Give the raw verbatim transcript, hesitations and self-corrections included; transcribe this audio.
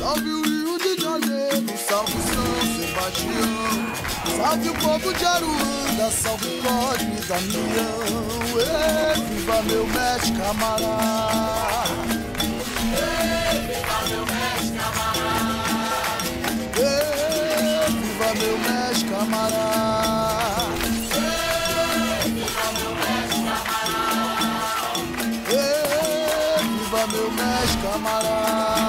Salve o Rio de Janeiro, salve São Sebastião, salve o povo de Aruanda, salve Cosme e Damião. Ê, viva meu mestre camarada, ê, viva meu mestre camarada, ê, viva meu mestre camarada, ê, viva meu mestre camarada, ê, viva meu mestre camarada.